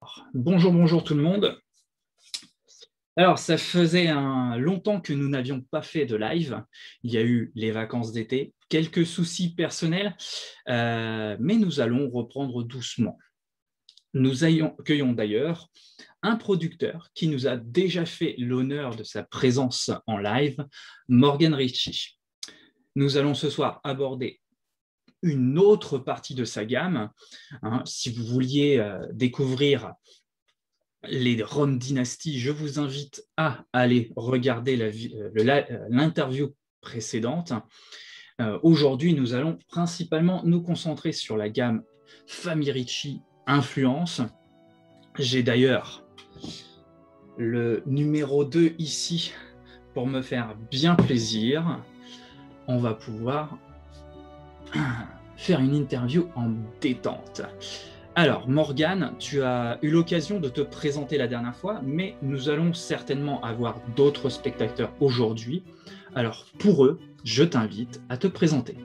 Alors, bonjour tout le monde. Alors, ça faisait longtemps que nous n'avions pas fait de live. Il y a eu les vacances d'été, quelques soucis personnels, mais nous allons reprendre doucement. Nous accueillons d'ailleurs un producteur qui nous a déjà fait l'honneur de sa présence en live, Morgan Ritchie. Nous allons ce soir aborder une autre partie de sa gamme. Si vous vouliez découvrir les Rome Dynasty, je vous invite à aller regarder l'interview précédente. Aujourd'hui, nous allons principalement nous concentrer sur la gamme Famille Ritchie Influence. J'ai d'ailleurs le numéro 2 ici pour me faire bien plaisir. On va pouvoir faire une interview en détente. Alors, Morgan, tu as eu l'occasion de te présenter la dernière fois, mais nous allons certainement avoir d'autres spectateurs aujourd'hui. Alors, pour eux, je t'invite à te présenter.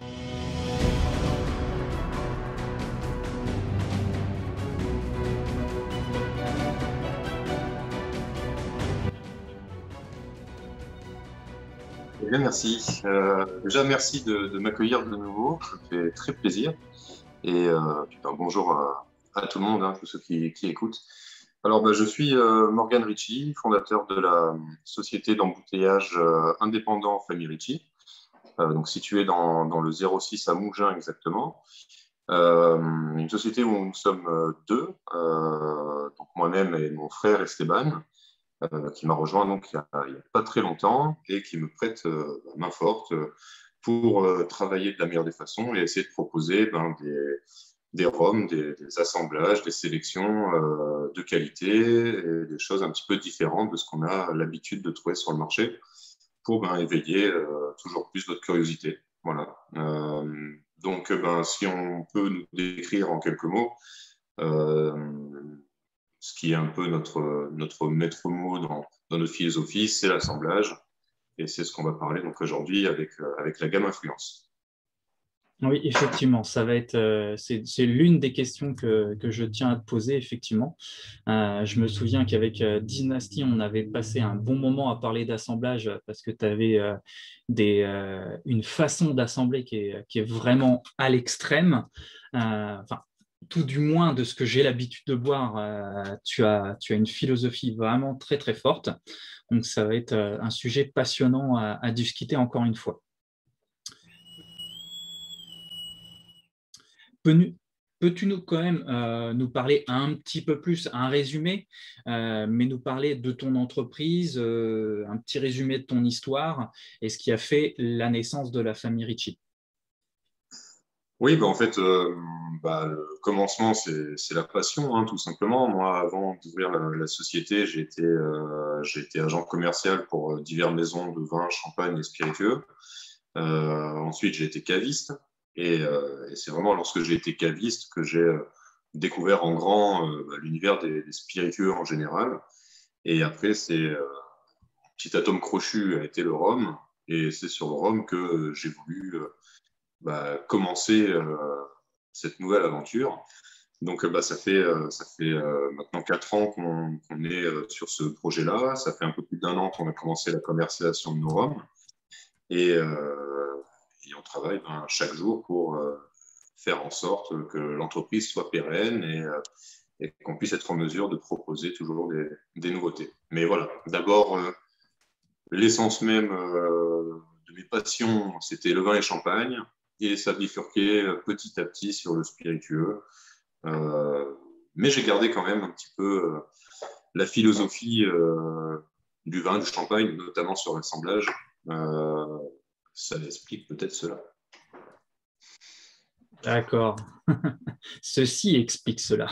Bien, merci. Déjà, merci de m'accueillir de nouveau. Ça me fait très plaisir. Et bonjour à tout le monde, tous ceux qui écoutent. Alors, je suis Morgan Ritchie, fondateur de la société d'embouteillage indépendant Famille Ritchie, donc située dans le 06 à Mougins exactement. Une société où nous sommes deux, donc moi-même et mon frère Esteban, qui m'a rejoint donc il n'y a pas très longtemps et qui me prête main forte pour travailler de la meilleure des façons et essayer de proposer des rhums, des assemblages, des sélections de qualité et des choses un petit peu différentes de ce qu'on a l'habitude de trouver sur le marché pour éveiller toujours plus notre curiosité. Voilà. Donc, si on peut nous décrire en quelques mots, ce qui est un peu notre maître mot dans notre philosophie, c'est l'assemblage. Et c'est ce qu'on va parler donc aujourd'hui avec la gamme Influence. Oui, effectivement, ça va être, c'est l'une des questions que je tiens à te poser, effectivement. Je me souviens qu'avec Dynasty, on avait passé un bon moment à parler d'assemblage parce que tu avais une façon d'assembler qui est vraiment à l'extrême. Enfin, tout du moins de ce que j'ai l'habitude de boire, tu as une philosophie vraiment très très forte. Donc ça va être un sujet passionnant à discuter encore une fois. Peux-tu quand même nous parler un petit peu plus, un résumé, mais nous parler de ton entreprise, un petit résumé de ton histoire et ce qui a fait la naissance de la famille Ritchie? Oui, en fait, le commencement, c'est la passion, tout simplement. Moi, avant d'ouvrir la société, j'ai été agent commercial pour diverses maisons de vin, champagne et spiritueux. Ensuite, j'ai été caviste. Et c'est vraiment lorsque j'ai été caviste que j'ai découvert en grand l'univers des spiritueux en général. Et après, petit atome crochu a été le rhum. Et c'est sur le rhum que j'ai voulu commencer cette nouvelle aventure. Donc, ça fait maintenant 4 ans qu'on est sur ce projet-là. Ça fait un peu plus d'1 an qu'on a commencé la commercialisation de nos rhums. Et on travaille chaque jour pour faire en sorte que l'entreprise soit pérenne et qu'on puisse être en mesure de proposer toujours des nouveautés. Mais voilà, d'abord, l'essence même de mes passions, c'était le vin et champagne, et ça bifurquait petit à petit sur le spiritueux. Mais j'ai gardé quand même un petit peu la philosophie du vin, du champagne, notamment sur l'assemblage. Ça explique peut-être cela. D'accord. Ceci explique cela.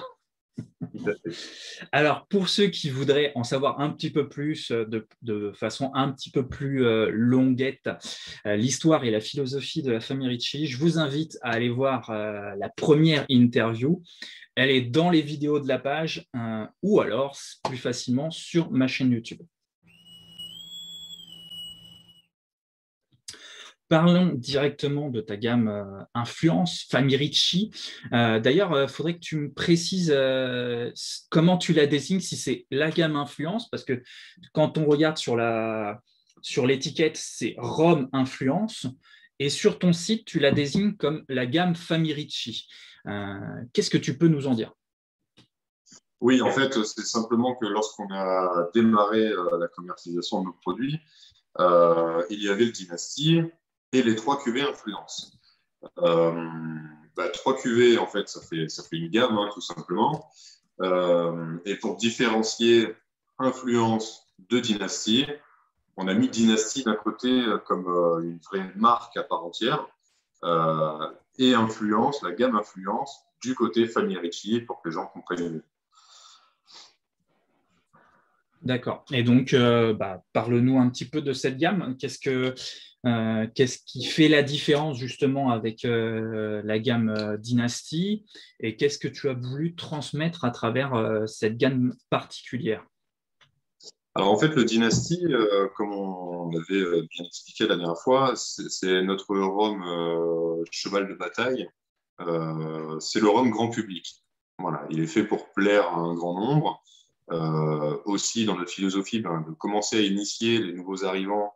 Alors, pour ceux qui voudraient en savoir un petit peu plus, de façon un petit peu plus longuette, l'histoire et la philosophie de la famille Ritchie, je vous invite à aller voir la première interview. Elle est dans les vidéos de la page ou alors plus facilement sur ma chaîne YouTube. Parlons directement de ta gamme Influence, Famille Ricci. D'ailleurs, il faudrait que tu me précises comment tu la désignes, si c'est la gamme Influence, parce que quand on regarde sur l'étiquette, c'est Rome Influence, et sur ton site, tu la désignes comme la gamme Famille Ricci. Qu'est-ce que tu peux nous en dire? Oui, en fait, c'est simplement que lorsqu'on a démarré la commercialisation de nos produits, il y avait le Dynasty et les trois cuvées Influence. Euh, Trois cuvées, en fait, ça fait une gamme, hein, tout simplement. Et pour différencier Influence de Dynasty, on a mis Dynasty d'un côté comme une vraie marque à part entière, et Influence, la gamme Influence, du côté Famille Ricci pour que les gens comprennent mieux. D'accord. Et donc, parle-nous un petit peu de cette gamme. Qu'est-ce qui fait la différence justement avec la gamme Dynasty et qu'est-ce que tu as voulu transmettre à travers cette gamme particulière? Alors en fait, le Dynasty, comme on l'avait bien expliqué la dernière fois, c'est notre rhum cheval de bataille. C'est le rhum grand public. Voilà, il est fait pour plaire à un grand nombre. Aussi, dans notre philosophie, de commencer à initier les nouveaux arrivants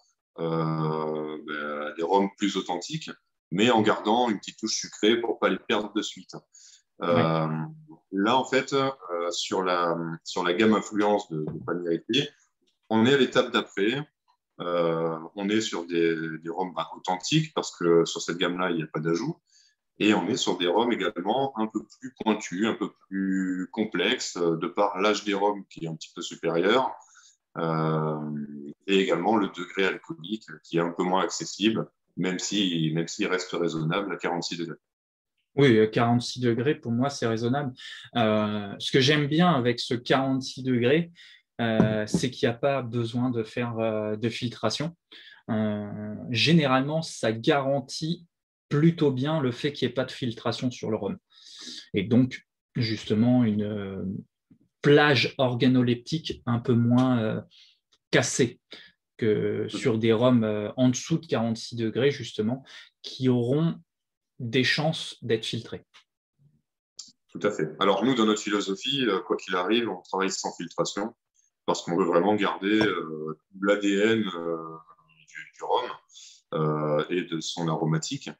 à des rhums plus authentiques, mais en gardant une petite touche sucrée pour ne pas les perdre de suite. Ouais. Euh, Là, en fait, sur la gamme influence de Famille Ricci, on est à l'étape d'après. On est sur des rhums authentiques parce que sur cette gamme-là, il n'y a pas d'ajout. Et on est sur des rhums également un peu plus pointus, un peu plus complexes, de par l'âge des rhums qui est un petit peu supérieur, euh, et également le degré alcoolique qui est un peu moins accessible, même s'il reste raisonnable à 46 degrés. Oui, 46 degrés, pour moi, c'est raisonnable. Ce que j'aime bien avec ce 46 degrés, c'est qu'il n'y a pas besoin de faire de filtration. Généralement, ça garantit plutôt bien le fait qu'il n'y ait pas de filtration sur le rhum. Et donc, justement, une plage organoleptique un peu moins cassée que sur des rhums en dessous de 46 degrés, justement, qui auront des chances d'être filtrés. Tout à fait. Alors nous, dans notre philosophie, quoi qu'il arrive, on travaille sans filtration parce qu'on veut vraiment garder l'ADN du rhum et de son aromatique,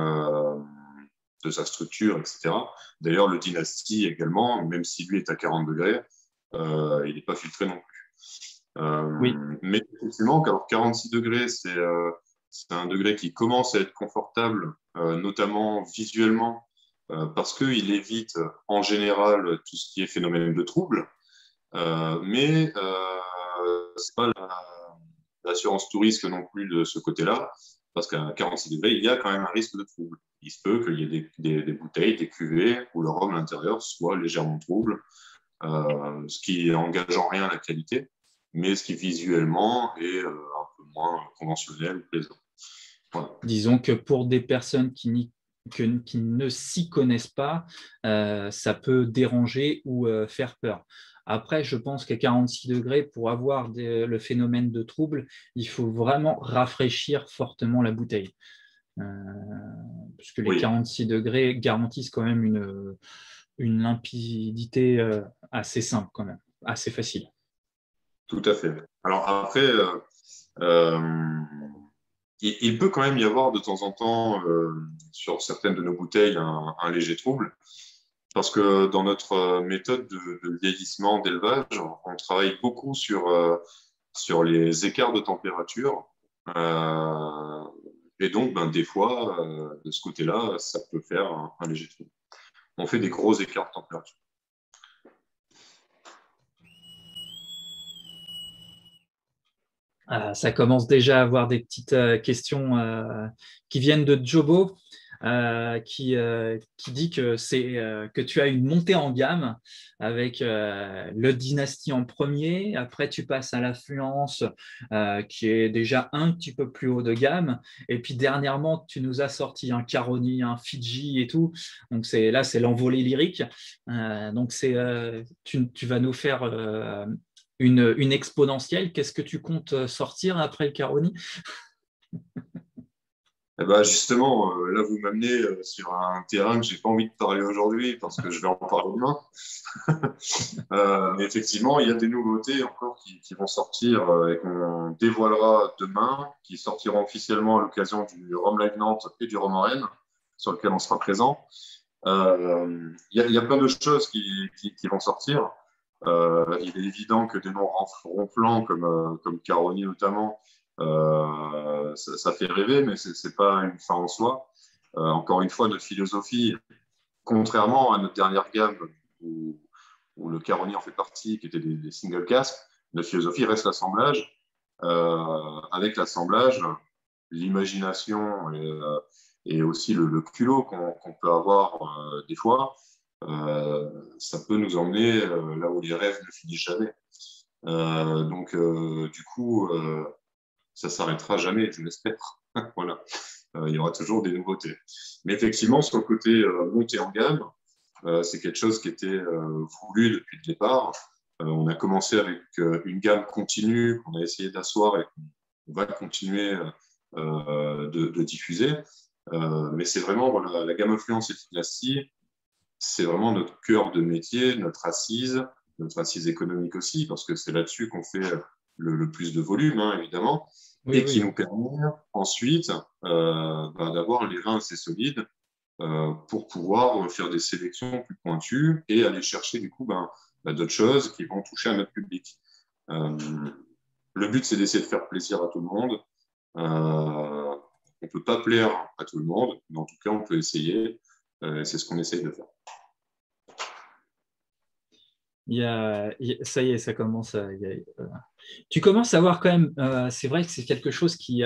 de sa structure, etc. D'ailleurs, le Dynasty également, même si lui est à 40 degrés, il n'est pas filtré non plus. Oui, Mais effectivement, alors 46 degrés, c'est un degré qui commence à être confortable, notamment visuellement, parce qu'il évite en général tout ce qui est phénomène de trouble. Mais c'est pas l'assurance tout risque non plus de ce côté-là, parce qu'à 46 degrés, il y a quand même un risque de trouble. Il se peut qu'il y ait des bouteilles, des cuvées, où le rhum à l'intérieur soit légèrement trouble, ce qui n'engage en rien la qualité, mais ce qui visuellement est un peu moins conventionnel ou plaisant. Voilà. disons que pour des personnes qui ne s'y connaissent pas, ça peut déranger ou faire peur. Après, je pense qu'à 46 degrés, pour avoir le phénomène de trouble, il faut vraiment rafraîchir fortement la bouteille. Euh, Puisque les Oui, 46 degrés garantissent quand même une limpidité assez simple, quand même, assez facile. tout à fait. Alors après, euh, il peut quand même y avoir de temps en temps, sur certaines de nos bouteilles, un léger trouble, parce que dans notre méthode de vieillissement, d'élevage, on travaille beaucoup sur les écarts de température. Euh, et donc, des fois, de ce côté-là, ça peut faire un léger trouble. On fait des gros écarts de température. Ça commence déjà à avoir des petites questions qui viennent de Jobo, qui dit que tu as une montée en gamme avec le Dynasty en premier, après tu passes à l'Affluence qui est déjà un petit peu plus haut de gamme, et puis dernièrement tu nous as sorti un Caroni, un Fidji et tout, donc c'est l'envolée lyrique. Donc tu vas nous faire une exponentielle. Qu'est-ce que tu comptes sortir après le Caroni? Eh ben justement, là, vous m'amenez sur un terrain que j'ai pas envie de parler aujourd'hui parce que je vais en parler demain. Mais effectivement, il y a des nouveautés encore qui vont sortir et qu'on dévoilera demain, qui sortiront officiellement à l'occasion du Rome Live Nantes et du Rome Rennes, sur lequel on sera présent. Il y a plein de choses qui vont sortir. Il est évident que des noms ronflants comme Caroni notamment, ça fait rêver, mais ce n'est pas une fin en soi. Encore une fois, notre philosophie, contrairement à notre dernière gamme où le Caroni en fait partie, qui était des single casques, notre philosophie reste l'assemblage. Avec l'assemblage, l'imagination et aussi le culot qu'on peut avoir des fois, ça peut nous emmener là où les rêves ne finissent jamais. Donc, du coup, ça s'arrêtera jamais, je l'espère. Voilà. Il y aura toujours des nouveautés. Mais effectivement, sur le côté montée en gamme, c'est quelque chose qui était voulu depuis le départ. On a commencé avec une gamme continue qu'on a essayé d'asseoir et qu'on va continuer de diffuser. Mais c'est vraiment voilà, la gamme Influence et Dynasty, c'est vraiment notre cœur de métier, notre assise économique aussi, parce que c'est là-dessus qu'on fait le plus de volume, hein, évidemment, Oui, et qui oui. nous permet ensuite d'avoir les reins assez solides pour pouvoir faire des sélections plus pointues et aller chercher du coup d'autres choses qui vont toucher à notre public. Le but, c'est d'essayer de faire plaisir à tout le monde. On ne peut pas plaire à tout le monde, mais en tout cas, on peut essayer. C'est ce qu'on essaye de faire. Ça y est, ça commence tu commences à voir quand même, c'est vrai que c'est quelque chose qui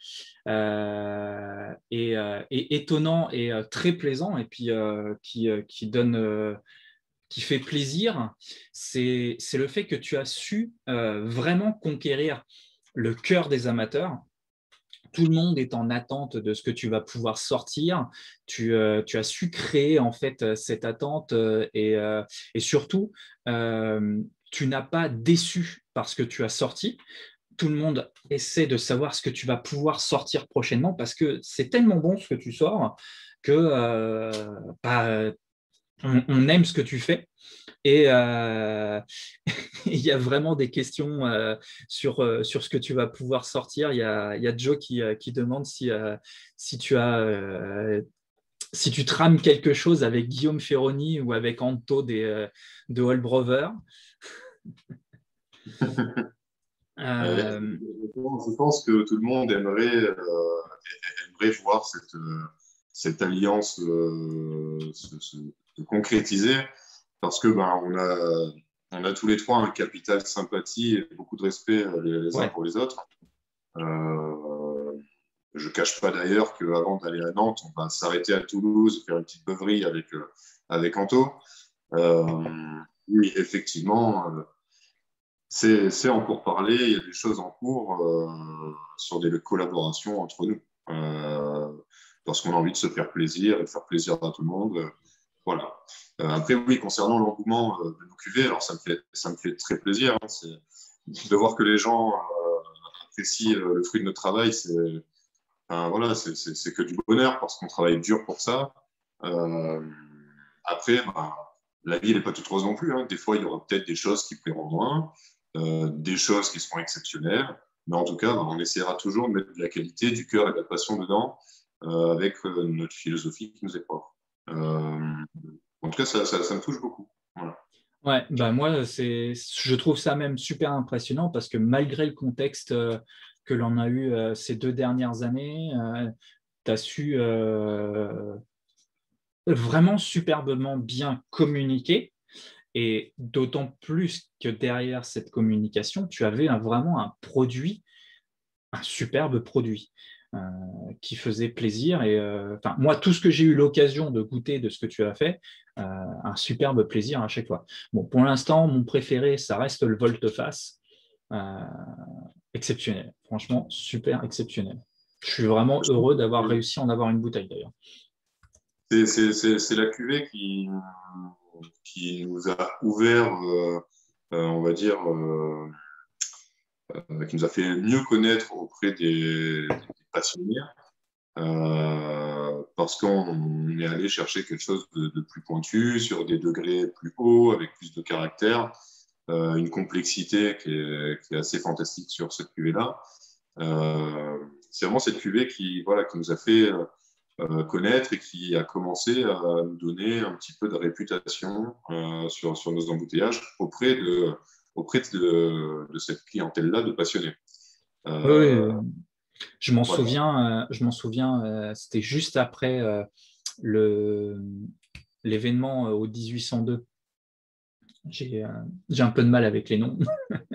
est étonnant et très plaisant et puis qui donne, qui fait plaisir, c'est le fait que tu as su vraiment conquérir le cœur des amateurs. Tout le monde est en attente de ce que tu vas pouvoir sortir. Tu as su créer en fait cette attente et surtout, tu n'as pas déçu parce que tu as sorti. Tout le monde essaie de savoir ce que tu vas pouvoir sortir prochainement parce que c'est tellement bon ce que tu sors que bah, on aime ce que tu fais. Et il y a vraiment des questions sur ce que tu vas pouvoir sortir. Il y a Joe qui demande si tu as si tu trames quelque chose avec Guillaume Ferroni ou avec Anto de All Brother. Je pense que tout le monde aimerait voir cette alliance se concrétiser parce que on a tous les trois un capital sympathie et beaucoup de respect les uns Ouais. pour les autres. Je ne cache pas d'ailleurs qu'avant d'aller à Nantes, on va s'arrêter à Toulouse, faire une petite beuverie avec Anto. Oui, effectivement, c'est en pourparlers, il y a des choses en cours sur des collaborations entre nous. Parce qu'on a envie de se faire plaisir et de faire plaisir à tout le monde. Voilà. Après, oui, concernant l'engouement de nos cuvées, alors ça me fait très plaisir. Hein, de voir que les gens apprécient le fruit de notre travail, voilà, c'est que du bonheur parce qu'on travaille dur pour ça. Après, la vie n'est pas toute rose non plus. Hein. Des fois, il y aura peut-être des choses qui plairont moins, des choses qui seront exceptionnelles. Mais en tout cas, on essaiera toujours de mettre de la qualité, du cœur et de la passion dedans avec notre philosophie qui nous est propre. En tout cas, ça me touche beaucoup. Voilà. Ouais, bah moi, je trouve ça même super impressionnant parce que malgré le contexte que l'on a eu ces 2 dernières années, tu as su vraiment superbement bien communiquer. Et d'autant plus que derrière cette communication, tu avais vraiment un produit, un superbe produit euh, qui faisait plaisir. Et moi, tout ce que j'ai eu l'occasion de goûter de ce que tu as fait, un superbe plaisir à chaque fois. Bon, pour l'instant, mon préféré, ça reste le volte-face. Euh, exceptionnel, franchement, super exceptionnel. Je suis vraiment heureux d'avoir réussi à en avoir une bouteille d'ailleurs. C'est la cuvée qui nous a ouvert, on va dire, qui nous a fait mieux connaître auprès des passionnés. parce qu'on est allé chercher quelque chose de plus pointu, sur des degrés plus hauts, avec plus de caractère, une complexité qui est assez fantastique sur cette cuvée-là. C'est vraiment cette cuvée qui nous a fait connaître et qui a commencé à nous donner un petit peu de réputation sur nos embouteillages auprès de cette clientèle-là de passionnés. Oui, Euh, voilà. je m'en souviens, c'était juste après le, l'événement au 1802. J'ai un peu de mal avec les noms,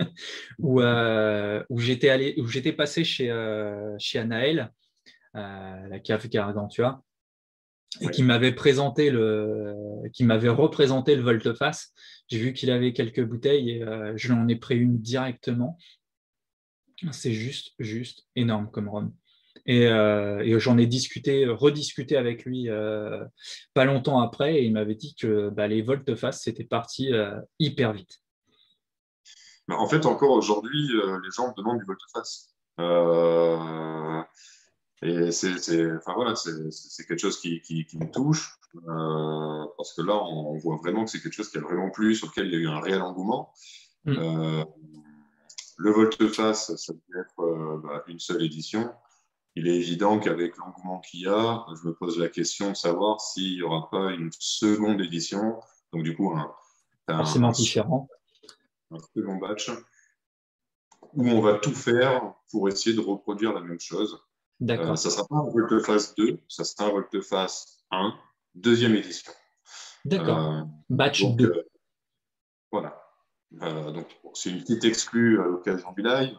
où j'étais passé chez Anaël, la cave Gargantua, et Oui. qui m'avait représenté le volte-face. J'ai vu qu'il avait quelques bouteilles et je l'en ai pris une directement. C'est juste énorme comme rhum. Et j'en ai rediscuté avec lui pas longtemps après, et il m'avait dit que les volte-face, c'était parti hyper vite. Mais en fait, encore aujourd'hui, les gens me demandent du volte-face. Et enfin, voilà, c'est quelque chose qui me touche, parce que là, on voit vraiment que c'est quelque chose qui a vraiment plu, sur lequel il y a eu un réel engouement. Mm. Euh, le volte-face, ça peut être une seule édition. Il est évident qu'avec l'engouement qu'il y a, je me pose la question de savoir s'il n'y aura pas une seconde édition, donc du coup Forcément un différent. second batch, où on va tout faire pour essayer de reproduire la même chose. D'accord. Ça ne sera pas un volte-face 2, ça sera un volte-face 1, deuxième édition. D'accord. Euh, Batch donc 2. voilà. Donc c'est une petite exclue à l'occasion du live.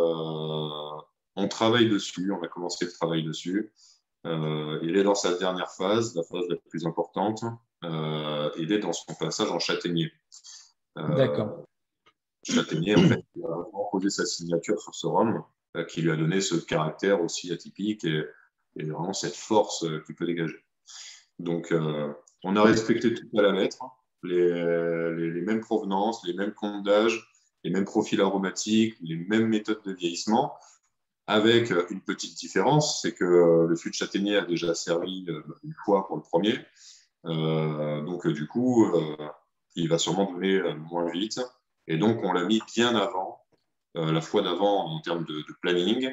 On travaille dessus, on a commencé le travail dessus. Il est dans sa dernière phase, la phase la plus importante. Il est dans son passage en châtaignier. Euh, D'accord. Châtaignier, en fait, il a vraiment posé sa signature sur ce rhum, qui lui a donné ce caractère aussi atypique et vraiment cette force qu'il peut dégager. Donc, on a respecté tout à la lettre, les mêmes provenances, les mêmes comptes d'âge, les mêmes profils aromatiques, les mêmes méthodes de vieillissement, avec une petite différence, c'est que le fût de châtaignier a déjà servi une fois pour le premier. Donc, du coup, il va sûrement donner moins vite. Et donc, on l'a mis bien avant, la fois d'avant en termes de planning,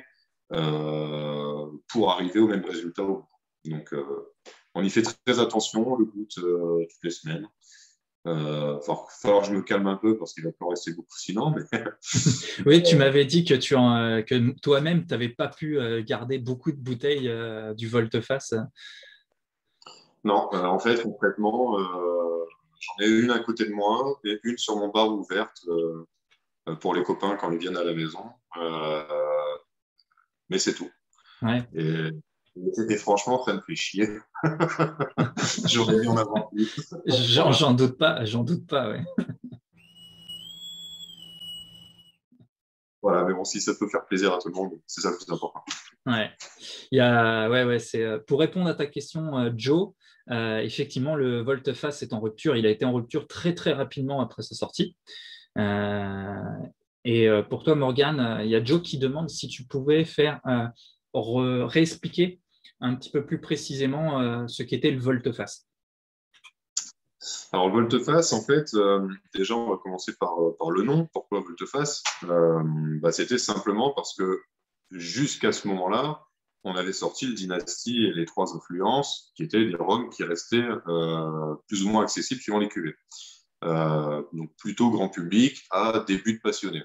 pour arriver au même résultat au bout. Donc, on y fait très attention, on le goûte toutes les semaines. Il va falloir que je me calme un peu parce qu'il va pas rester beaucoup sinon. Mais Oui, tu m'avais dit que toi-même, tu n'avais pas pu garder beaucoup de bouteilles du volte-face. non, en fait, concrètement, j'en ai une à côté de moi et une sur mon bar ouverte pour les copains quand ils viennent à la maison. Euh, mais c'est tout. Ouais. Et, et franchement, ça me fait chier. J'aurais dû en avoir plus. Voilà. J'en doute pas, ouais. Voilà, mais bon, si ça peut faire plaisir à tout le monde, c'est ça le plus important. Ouais. Pour répondre à ta question, Joe, effectivement, le volte-face est en rupture. Il a été en rupture très, très rapidement après sa sortie. Euh, pour toi, Morgane, il y a Joe qui demande si tu pouvais réexpliquer un petit peu plus précisément ce qu'était le volte-face. Alors, volte-face, en fait, déjà, on va commencer par le nom. Pourquoi volte-face? C'était simplement parce que jusqu'à ce moment-là, on avait sorti le Dynasty et les trois influences, qui étaient des rhums qui restaient plus ou moins accessibles suivant les cuvées. Donc, plutôt grand public à début de passionné.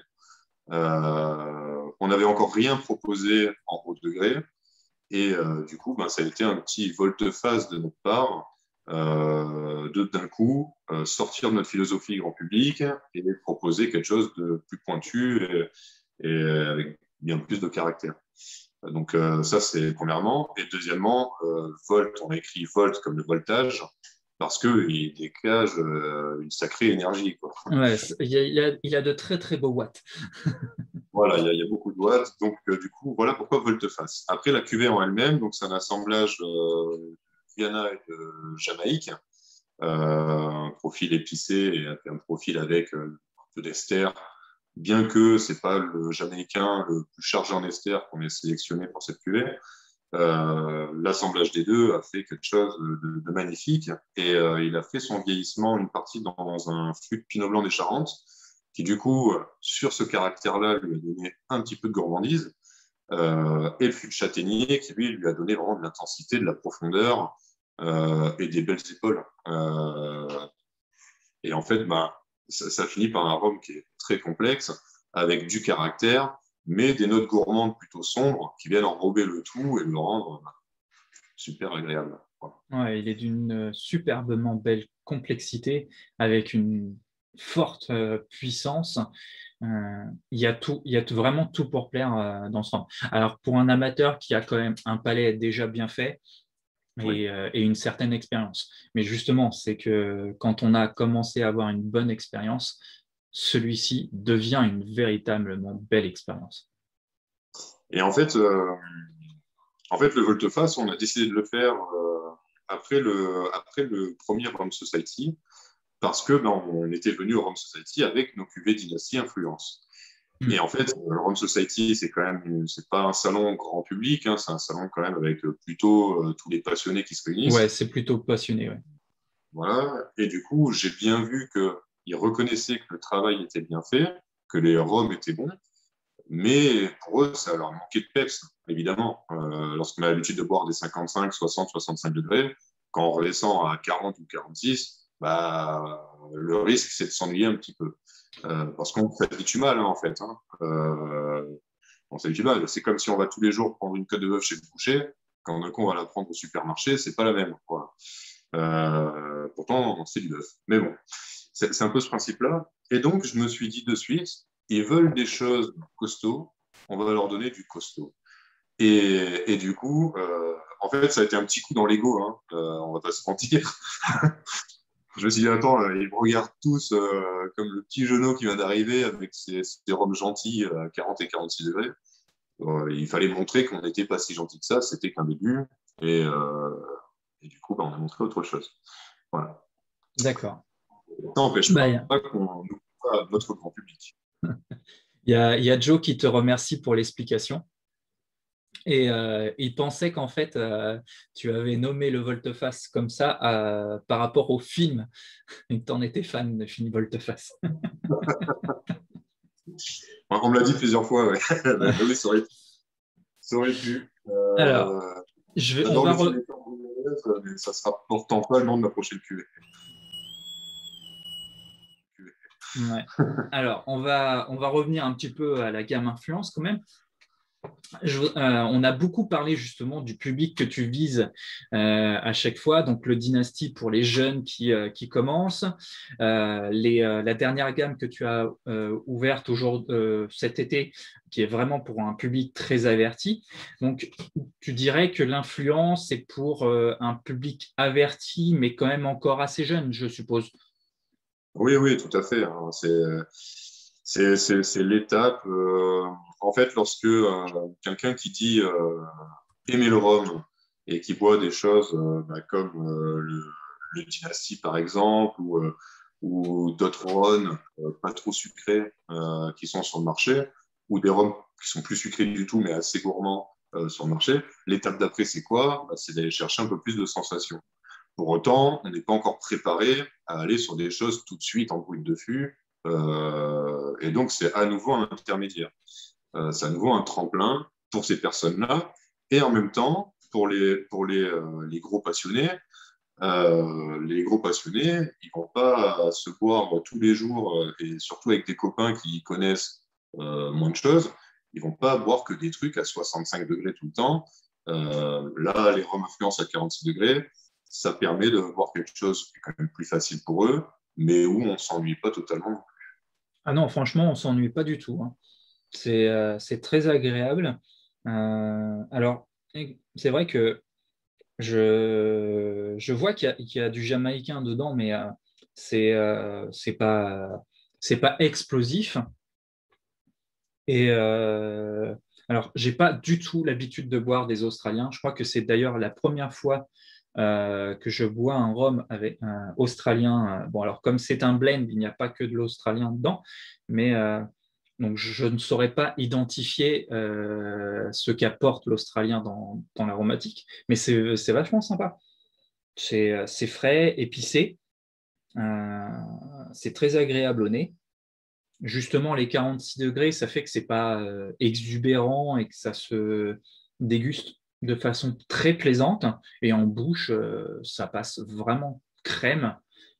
On n'avait encore rien proposé en haut degré. Et du coup, ça a été un petit volte-face de notre part, d'un coup, sortir de notre philosophie grand public et proposer quelque chose de plus pointu et avec bien plus de caractère. Donc ça, c'est premièrement. Et deuxièmement, volt, on écrit volt comme le voltage, parce qu'il dégage une sacrée énergie, quoi. Ouais, il a de très, très beaux watts. Voilà, il y a beaucoup de watts. Donc, du coup, voilà pourquoi volte-face. Après, la cuvée en elle-même, donc c'est un assemblage Guyana et de Jamaïque, un profil épicé et un profil avec un peu d'ester, bien que c'est pas le Jamaïcain le plus chargé en ester qu'on ait sélectionné pour cette cuvée. L'assemblage des deux a fait quelque chose de magnifique et il a fait son vieillissement une partie dans un fût de Pinot Blanc des Charentes qui, du coup, sur ce caractère-là, lui a donné un petit peu de gourmandise. Et le fût de châtaignier qui, lui a donné vraiment de l'intensité, de la profondeur et des belles épaules. Et en fait, bah, ça finit par un rhum qui est très complexe, avec du caractère, mais des notes gourmandes plutôt sombres qui viennent enrober le tout et le rendre super agréable. Voilà. Ouais, il est d'une superbement belle complexité avec une forte puissance. Vraiment tout pour plaire dans ce rhum. Alors, pour un amateur qui a quand même un palais déjà bien fait, Oui. et une certaine expérience. Mais justement, c'est que quand on a commencé à avoir une bonne expérience, celui-ci devient une véritablement belle expérience. Et en fait, le volte-face, on a décidé de le faire après le premier Rhum Society, parce que ben, on était venu au Rhum Society avec nos cuvées Dynasty Influence. Et en fait, le Rhum Society, c'est pas un salon grand public, hein, c'est un salon quand même avec plutôt tous les passionnés qui se Ouais, réunissent. c'est plutôt passionné. Ouais. Voilà. Et du coup, j'ai bien vu qu'ils reconnaissaient que le travail était bien fait, que les rhums étaient bons, mais pour eux, ça leur manquait de peps, évidemment. Lorsqu'on a l'habitude de boire des 55, 60, 65 degrés, quand on redescend à 40 ou 46, bah, le risque, c'est de s'ennuyer un petit peu. Parce qu'on s'habitue mal, hein, en fait. Hein. On s'habitue mal. C'est comme si on va tous les jours prendre une côte de bœuf chez le boucher. Quand d'un coup, on va la prendre au supermarché, c'est pas la même, quoi. Pourtant, c'est du bœuf. Mais bon, c'est un peu ce principe-là. Et donc, je me suis dit de suite, ils veulent des choses costauds, on va leur donner du costaud. Et du coup, en fait, ça a été un petit coup dans l'ego, hein, on va pas se mentir. Je me suis dit, attends, ils me regardent tous comme le petit genou qui vient d'arriver avec ses robes gentilles à 40 et 46 degrés. Il fallait montrer qu'on n'était pas si gentil que ça, c'était qu'un début. Et, euh, et du coup, bah, on a montré autre chose. Voilà. D'accord. Ça n'empêche Bah, pas qu'on ouvre pas à notre grand public. il y a Joe qui te remercie pour l'explication. Et il pensait qu'en fait, tu avais nommé le volte-face comme ça par rapport au film, et que tu en étais fan de film volte-face. On me l'a dit plusieurs fois, ouais. Oui, ça aurait pu. Alors, on J'adore va le film mais ça sera pourtant pas le nom de ma prochaine cuvée. ouais. Alors, on va revenir un petit peu à la gamme influence quand même. On a beaucoup parlé justement du public que tu vises à chaque fois, donc le Dynasty pour les jeunes qui commencent, la dernière gamme que tu as ouverte cet été, qui est vraiment pour un public très averti. Donc, tu dirais que l'influence est pour un public averti, mais quand même encore assez jeune, je suppose. Oui, oui, tout à fait. Hein. C'est l'étape. En fait, lorsque quelqu'un qui dit aimer le rhum et qui boit des choses bah, comme le Dynasty, par exemple, ou d'autres rhums pas trop sucrés qui sont sur le marché, ou des rhums qui sont plus sucrés du tout, mais assez gourmands sur le marché, l'étape d'après, c'est quoi? Bah, c'est d'aller chercher un peu plus de sensations. Pour autant, on n'est pas encore préparé à aller sur des choses tout de suite en brut de fût. Et donc, c'est à nouveau un intermédiaire. C'est à nouveau un tremplin pour ces personnes-là. Et en même temps, les gros passionnés, ils vont pas se boire tous les jours, et surtout avec des copains qui connaissent moins de choses, ils vont pas boire que des trucs à 65 degrés tout le temps. Là, les rhum influence à 46 degrés, ça permet de voir quelque chose qui est quand même plus facile pour eux, mais où on s'ennuie pas totalement. Ah non, franchement, on s'ennuie pas du tout, hein. C'est très agréable. Alors, c'est vrai que je vois qu'il y a du jamaïcain dedans, mais c'est c'est pas explosif. Et alors, j'ai pas du tout l'habitude de boire des Australiens. Je crois que c'est d'ailleurs la première fois que je bois un rhum avec un Australien. Bon, alors comme c'est un blend, il n'y a pas que de l'Australien dedans, mais Donc, je ne saurais pas identifier ce qu'apporte l'Australien dans l'aromatique, mais c'est vachement sympa. C'est frais, épicé, c'est très agréable au nez. Justement, les 46 degrés, ça fait que c'est pas exubérant et que ça se déguste de façon très plaisante. Et en bouche, ça passe vraiment crème.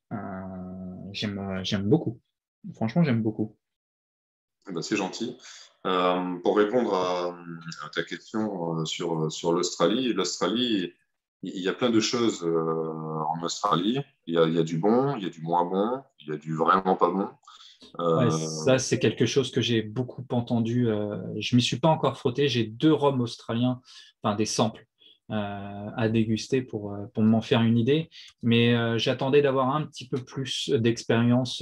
J'aime beaucoup. Franchement, j'aime beaucoup. Eh ben, c'est gentil. Pour répondre à ta question sur l'Australie, il y a plein de choses en Australie. Il y a du bon, il y a du moins bon, il y a du vraiment pas bon. Ouais, Euh, ça, c'est quelque chose que j'ai beaucoup entendu. Je ne m'y suis pas encore frotté. J'ai 2 rhums australiens, enfin des samples à déguster pour m'en faire une idée. Mais j'attendais d'avoir un petit peu plus d'expérience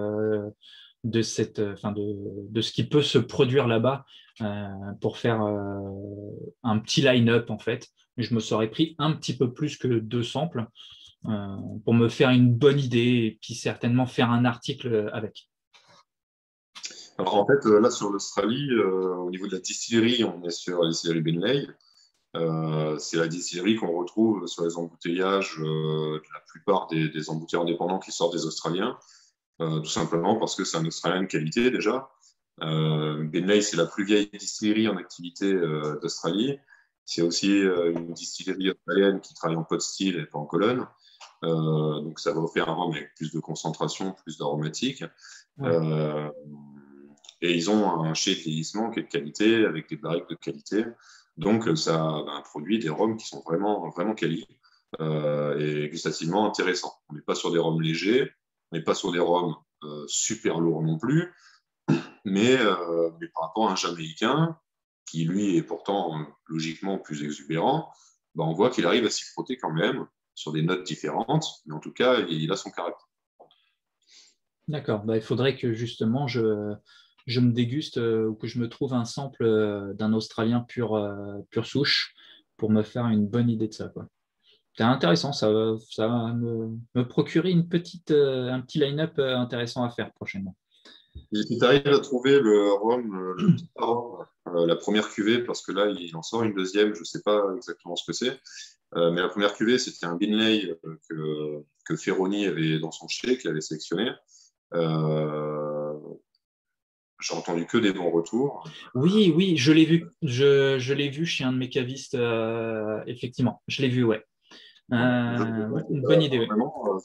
de ce qui peut se produire là-bas pour faire un petit line-up en fait. Je me serais pris un petit peu plus que 2 samples pour me faire une bonne idée et puis certainement faire un article avec. alors en fait, là sur l'Australie, au niveau de la distillerie, on est sur la distillerie Benley. C'est la distillerie qu'on retrouve sur les embouteillages de la plupart des embouteilleurs indépendants qui sortent des Australiens, tout simplement parce que c'est un Australien de qualité déjà. Benley, c'est la plus vieille distillerie en activité d'Australie. C'est aussi une distillerie australienne qui travaille en pot still et pas en colonne. Donc ça va offrir un rhum avec plus de concentration, plus d'aromatique. Ouais. Euh, et ils ont un chai de vieillissement qui est de qualité, avec des barriques de qualité. Donc, ça produit des rhums qui sont vraiment, vraiment quali et gustativement intéressants. On n'est pas sur des rhums légers, on n'est pas sur des rhums super lourds non plus, mais par rapport à un Jamaïcain, qui lui est pourtant logiquement plus exubérant, on voit qu'il arrive à s'y frotter quand même sur des notes différentes, mais en tout cas, il a son caractère. D'accord. Bah, il faudrait que justement je me déguste ou que je me trouve un sample d'un Australien pur souche pour me faire une bonne idée de ça, quoi. C'est intéressant, ça va me procurer un petit line-up intéressant à faire prochainement. Il t'arrive à trouver le rhum, le Pita rhum, la première cuvée, parce que là, il en sort une deuxième, je ne sais pas exactement ce que c'est. Mais la première cuvée, c'était un Binley que Ferroni avait dans son chai, qu'il avait sélectionné. Euh, j'ai entendu que des bons retours. Oui, oui, je l'ai vu. Je l'ai vu chez un de mes cavistes, effectivement. Je l'ai vu, ouais. Ouais. Ouais, une bonne idée, ouais. Vraiment,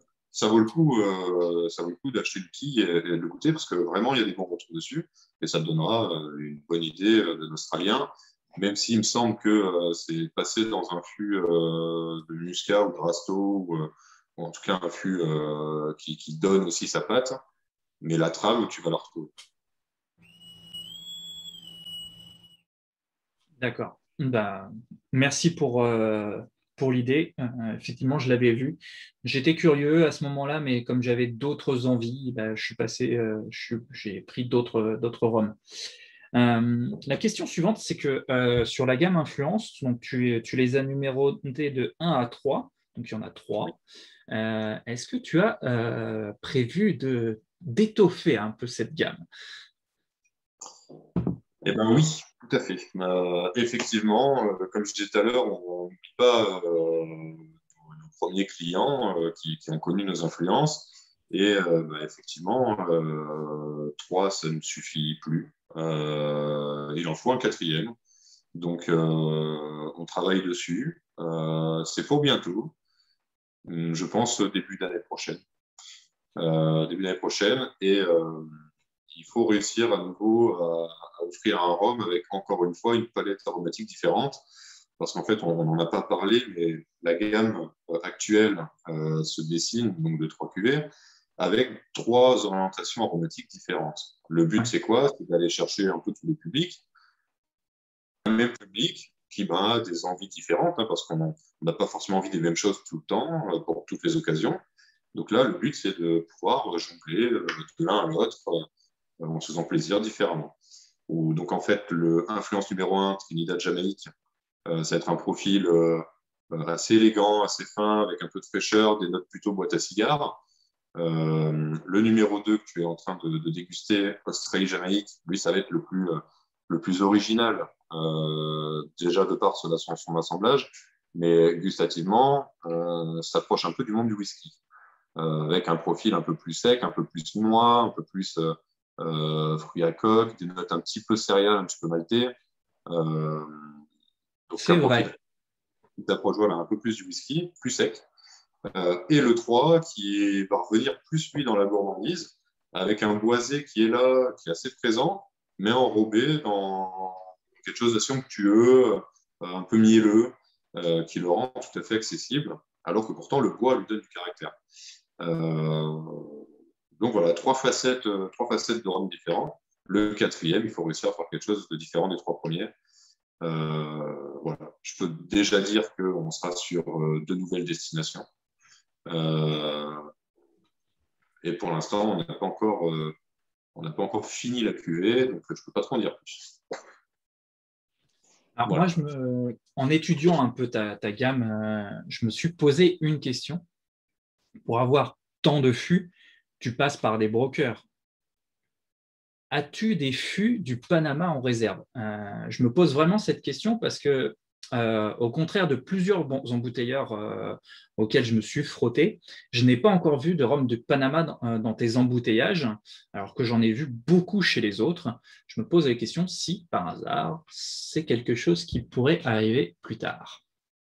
ça vaut le coup d'acheter le petit et de le goûter parce que vraiment, il y a des bons retours dessus et ça te donnera une bonne idée de l'Australien, même s'il me semble que c'est passé dans un fût de Muscat ou de Rasto ou en tout cas un fût qui donne aussi sa patte, mais la trame, tu vas la retrouver. D'accord. Bah, merci pour l'idée. Effectivement, je l'avais vu. J'étais curieux à ce moment-là, mais comme j'avais d'autres envies, bah, je suis passé, j'ai pris d'autres rhums. La question suivante, c'est que sur la gamme influence, donc tu les as numérotés de 1 à 3, donc il y en a 3. Est-ce que tu as prévu d'étoffer un peu cette gamme? Eh bien oui, tout à fait. Effectivement, comme je disais tout à l'heure, on n'oublie pas nos premiers clients qui ont connu nos influences. Et effectivement, 3, ça ne suffit plus. Il en faut un quatrième. Donc, on travaille dessus. C'est pour bientôt. Je pense début d'année prochaine. Début d'année prochaine. Et il faut réussir à nouveau à offrir un rhum avec, encore une fois, une palette aromatique différente. Parce qu'en fait, on n'en a pas parlé, mais la gamme actuelle se dessine, donc de 3 cuvées, avec 3 orientations aromatiques différentes. Le but, c'est quoi? C'est d'aller chercher un peu tous les publics. Le même public qui a des envies différentes, hein, parce qu'on n'a pas forcément envie des mêmes choses tout le temps, pour toutes les occasions. Donc là, le but, c'est de pouvoir jongler de l'un à l'autre en se faisant plaisir différemment. Donc en fait, le influence numéro 1, Trinidad-Jamaïque, ça va être un profil assez élégant, assez fin, avec un peu de fraîcheur, des notes plutôt boîte à cigares. Le numéro 2 que tu es en train de déguster, Australie-Jamaïque, lui, ça va être le plus original, déjà de par son assemblage, mais gustativement, s'approche un peu du monde du whisky, avec un profil un peu plus sec, un peu plus noix, un peu plus fruits à coque, des notes un petit peu céréales, un petit peu maltais. Euh, donc C'est un profil vrai. qui t'approche voilà, un peu plus du whisky, plus sec. Et le 3 va revenir plus lui dans la gourmandise, avec un boisé qui est là, qui est assez présent, mais enrobé dans quelque chose d'assez onctueux, un peu mielleux, qui le rend tout à fait accessible, alors que pourtant le bois lui donne du caractère. Euh, donc voilà, trois facettes de rhum différents. Le quatrième, il faut réussir à faire quelque chose de différent des trois premiers. Voilà. Je peux déjà dire qu'on sera sur de nouvelles destinations. Euh, et pour l'instant, on n'a pas encore fini la cuvée, donc je ne peux pas trop en dire plus. Alors moi, Voilà. en étudiant un peu ta gamme, je me suis posé une question. Pour avoir tant de fûts, tu passes par des brokers. As-tu des fûts du Panama en réserve? Je me pose vraiment cette question parce que, au contraire de plusieurs bons embouteilleurs auxquels je me suis frotté, je n'ai pas encore vu de rhum de Panama dans tes embouteillages, alors que j'en ai vu beaucoup chez les autres. Je me pose la question si, par hasard, c'est quelque chose qui pourrait arriver plus tard.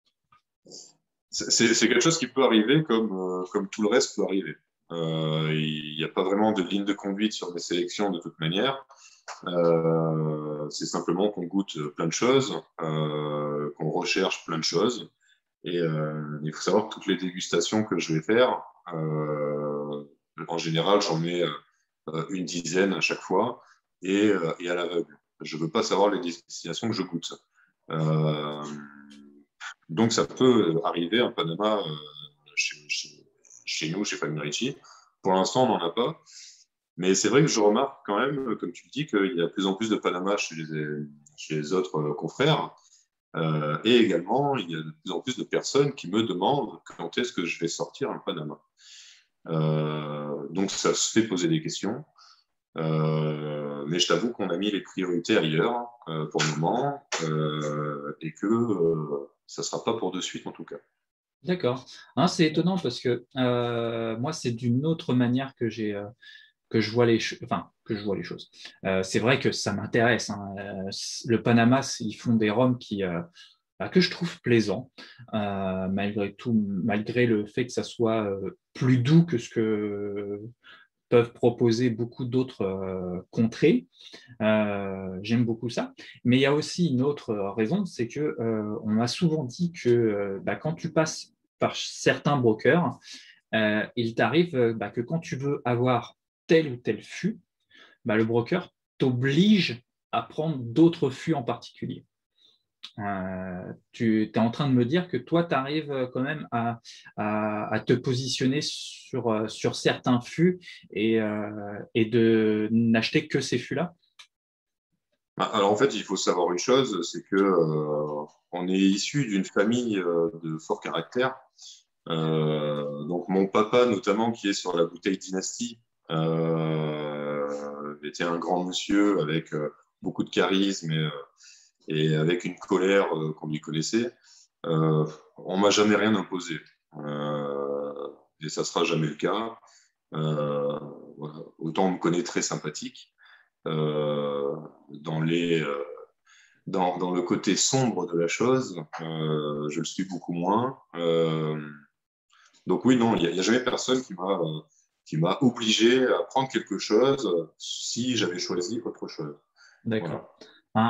C'est quelque chose qui peut arriver comme tout le reste peut arriver. Il n'y a pas vraiment de ligne de conduite sur mes sélections de toute manière. C'est simplement qu'on goûte plein de choses, qu'on recherche plein de choses. Et il faut savoir que toutes les dégustations que je vais faire, en général, j'en mets une dizaine à chaque fois et à l'aveugle. Je ne veux pas savoir les destinations que je goûte. Euh, donc, ça peut arriver un Panama chez nous, chez Family Ricci. Pour l'instant, on n'en a pas. Mais c'est vrai que je remarque quand même, comme tu le dis, qu'il y a de plus en plus de Panama chez les autres confrères. Et également, il y a de plus en plus de personnes qui me demandent quand est-ce que je vais sortir un Panama. Donc, ça se fait poser des questions. Mais je t'avoue qu'on a mis les priorités ailleurs pour le moment et que ça ne sera pas pour de suite en tout cas. D'accord. Hein, c'est étonnant parce que moi, c'est d'une autre manière que je vois enfin, que je vois les choses. C'est vrai que ça m'intéresse, hein. Le Panama, ils font des rhums que je trouve plaisants, malgré tout, malgré le fait que ça soit plus doux que ce que peuvent proposer beaucoup d'autres contrées. J'aime beaucoup ça. Mais il y a aussi une autre raison, c'est que on m'a souvent dit que quand tu passes par certains brokers, il t'arrive que quand tu veux avoir tel ou tel fût, le broker t'oblige à prendre d'autres fûts en particulier. Tu es en train de me dire que toi, tu arrives quand même à te positionner sur certains fûts et de n'acheter que ces fûts-là. Alors en fait, il faut savoir une chose, c'est que on est issu d'une famille de fort caractère. Donc mon papa, notamment, qui est sur la bouteille Dynastie, était un grand monsieur avec beaucoup de charisme et avec une colère qu'on lui connaissait. On m'a jamais rien imposé. Et ça sera jamais le cas. Voilà. Autant on me connaît très sympathique dans dans le côté sombre de la chose, je le suis beaucoup moins. Donc oui, non, il n'y a jamais personne qui m'a obligé à prendre quelque chose si j'avais choisi autre chose. Voilà. D'accord.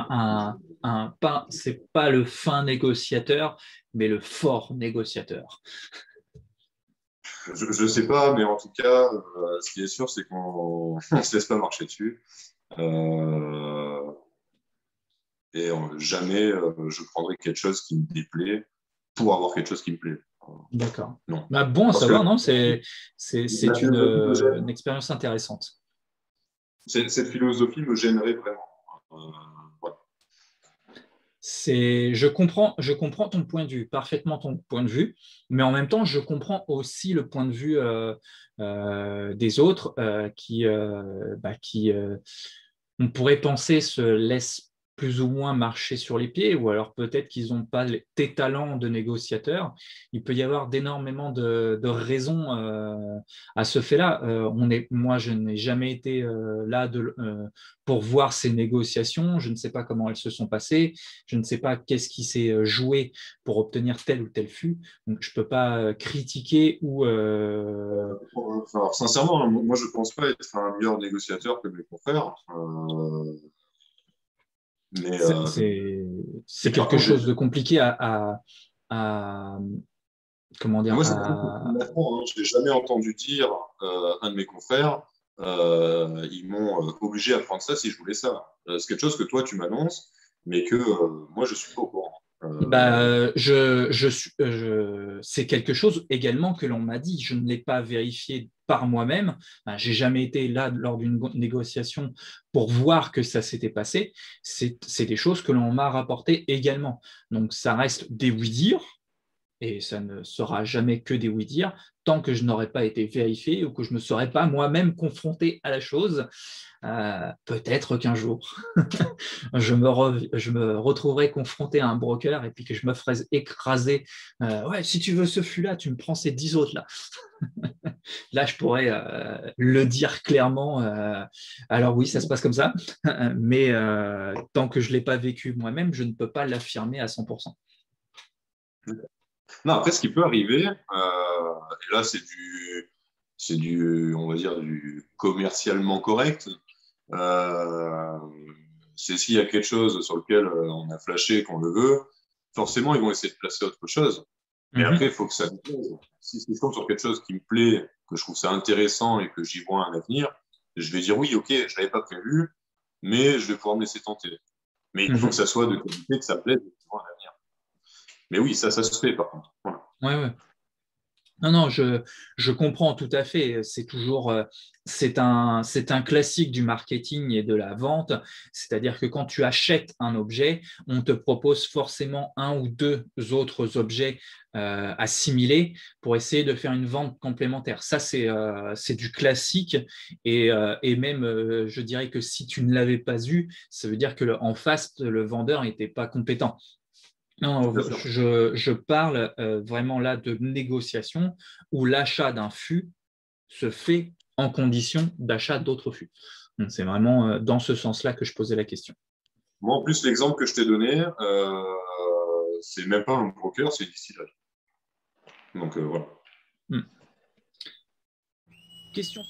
C'est pas le fin négociateur, mais le fort négociateur. Je ne sais pas, mais en tout cas, ce qui est sûr, c'est qu'on ne se laisse pas marcher dessus. Et jamais je prendrai quelque chose qui me déplaît pour avoir quelque chose qui me plaît. D'accord. Non. Bon à Parce que savoir, non? C'est la philosophie me une gêne. expérience intéressante. Cette philosophie me gênerait vraiment. Euh, voilà. Je comprends ton point de vue, parfaitement ton point de vue, mais en même temps, je comprends aussi le point de vue des autres qui, on pourrait penser, se laissent plus ou moins marcher sur les pieds, ou alors peut-être qu'ils n'ont pas tes talents de négociateur. Il peut y avoir d'énormément de raisons à ce fait-là. Moi, je n'ai jamais été pour voir ces négociations. Je ne sais pas comment elles se sont passées. Je ne sais pas qu'est-ce qui s'est joué pour obtenir tel ou tel fût. Donc, je ne peux pas critiquer ou Enfin, sincèrement, moi, je ne pense pas être un meilleur négociateur que mes confrères. Mais, c'est euh, c'est- c'est mais par quelque contre, chose de compliqué à- comment dire, moi, c'est honnêtement, hein, je n'ai jamais entendu dire un de mes confrères, ils m'ont obligé à prendre ça si je voulais ça. C'est quelque chose que toi, tu m'annonces, mais que moi, je suis pas au courant. c'est quelque chose également que l'on m'a dit. Je ne l'ai pas vérifié par moi-même. J'ai jamais été là lors d'une négociation pour voir que ça s'était passé. C'est des choses que l'on m'a rapportées également. Donc, ça reste des oui-dire, et ça ne sera jamais que des oui-dire tant que je n'aurai pas été vérifié ou que je ne me serai pas moi-même confronté à la chose. Peut-être qu'un jour, je me retrouverai confronté à un broker et puis que je me ferai écraser. Ouais, si tu veux ce fût-là, tu me prends ces 10 autres là. Là, je pourrais le dire clairement. Alors oui, ça se passe comme ça, mais tant que je ne l'ai pas vécu moi-même, je ne peux pas l'affirmer à 100%. Non, après, ce qui peut arriver, et là, on va dire, du commercialement correct. Euh, c'est s'il y a quelque chose sur lequel on a flashé, qu'on le veut, forcément, ils vont essayer de placer autre chose. Mais après, il faut que ça me plaise. Si je tombe sur quelque chose qui me plaît, que je trouve ça intéressant et que j'y vois un avenir, je vais dire oui, ok, je ne l'avais pas prévu, mais je vais pouvoir me laisser tenter. Mais il faut que ça soit de qualité, que ça me plaise et que je vois un avenir. Mais oui, ça se fait par contre. Voilà. Ouais, ouais. Non, non, je comprends tout à fait. C'est un classique du marketing et de la vente. C'est-à-dire que quand tu achètes un objet, on te propose forcément un ou deux autres objets assimilés pour essayer de faire une vente complémentaire. Ça, c'est du classique. Et même, je dirais que si tu ne l'avais pas eu, ça veut dire que en face, le vendeur n'était pas compétent. Non, Bien sûr. je parle vraiment là de négociation où l'achat d'un fût se fait en condition d'achat d'autres fûts. Donc, c'est vraiment dans ce sens-là que je posais la question. Moi, en plus, l'exemple que je t'ai donné, c'est même pas un broker, c'est une distillerie. Donc voilà. Hmm. Question,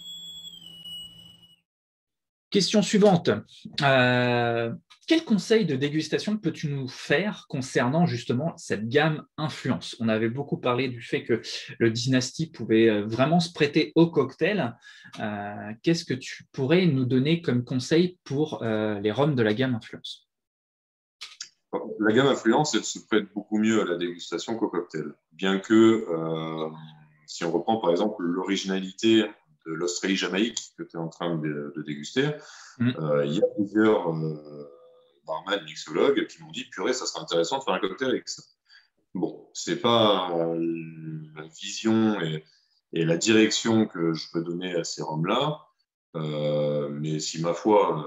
question suivante. Quel conseil de dégustation peux-tu nous faire concernant justement cette gamme influence? On avait beaucoup parlé du fait que le Dynasty pouvait vraiment se prêter au cocktail. Qu'est-ce que tu pourrais nous donner comme conseil pour les rhums de la gamme influence? La gamme influence, elle se prête beaucoup mieux à la dégustation qu'au cocktail. Bien que, si on reprend par exemple l'originalité de l'Australie-Jamaïque que tu es en train de déguster, il y a plusieurs barman, mixologues qui m'ont dit purée, ça serait intéressant de faire un cocktail avec ça. Bon, c'est pas la vision et la direction que je peux donner à ces rhums-là, mais si ma foi,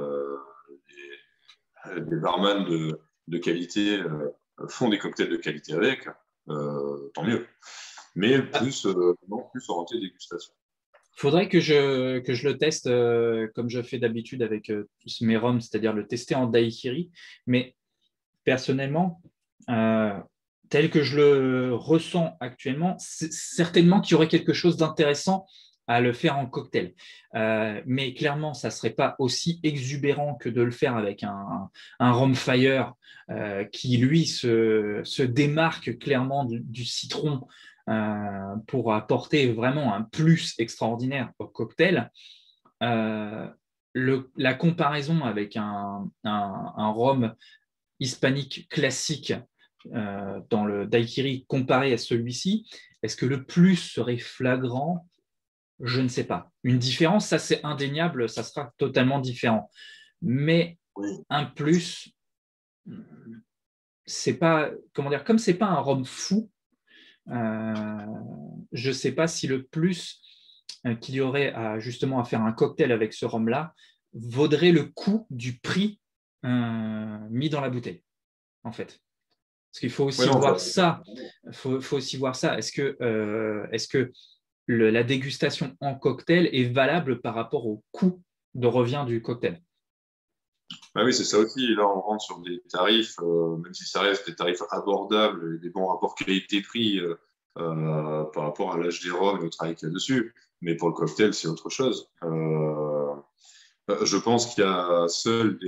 des barman de qualité font des cocktails de qualité avec, tant mieux. Mais plus orienté dégustation. Il faudrait que je le teste comme je fais d'habitude avec tous mes rhums, c'est-à-dire le tester en daiquiri. Mais personnellement, euh, tel que je le ressens actuellement, c'est certainement qu'il y aurait quelque chose d'intéressant à le faire en cocktail. Mais clairement, ça ne serait pas aussi exubérant que de le faire avec un Rhum Fire qui, lui, se démarque clairement du citron pour apporter vraiment un plus extraordinaire au cocktail. Euh, la comparaison avec un rhum hispanique classique dans le daiquiri comparé à celui-ci, est-ce que le plus serait flagrant? Je ne sais pas. Une différence, ça c'est indéniable, ça sera totalement différent. Mais Oui. un plus, c'est pas, comment dire, comme c'est pas un rhum fou, je sais pas si le plus qu'il y aurait justement à faire un cocktail avec ce rhum-là vaudrait le coût du prix mis dans la bouteille, en fait. Parce qu'il faut aussi voir ça. Faut aussi voir ça. Est-ce que la dégustation en cocktail est valable par rapport au coût de revient du cocktail? Bah oui, c'est ça aussi. Là, on rentre sur des tarifs, même si ça reste des tarifs abordables et des bons rapports qualité-prix par rapport à l'âge des rhums et au travail qu'il y a dessus. Mais pour le cocktail, c'est autre chose. Je pense qu'il y a seuls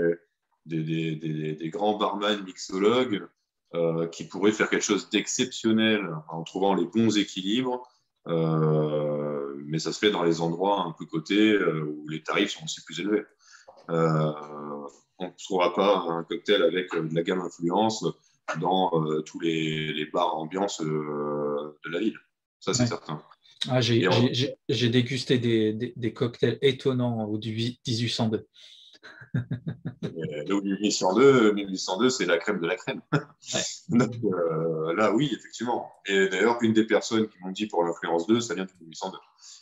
des grands barman mixologues qui pourraient faire quelque chose d'exceptionnel en trouvant les bons équilibres. Mais ça se fait dans les endroits un peu cotés où les tarifs sont aussi plus élevés. On ne trouvera pas un cocktail avec de la gamme influence dans tous les bars ambiance de la ville. Ça, c'est certain. Ah, j'ai dégusté des cocktails étonnants au 1802. Le 1802, c'est la crème de la crème. Ouais. Donc, là, oui, effectivement. Et d'ailleurs, une des personnes qui m'ont dit pour l'influence 2, ça vient du 1802.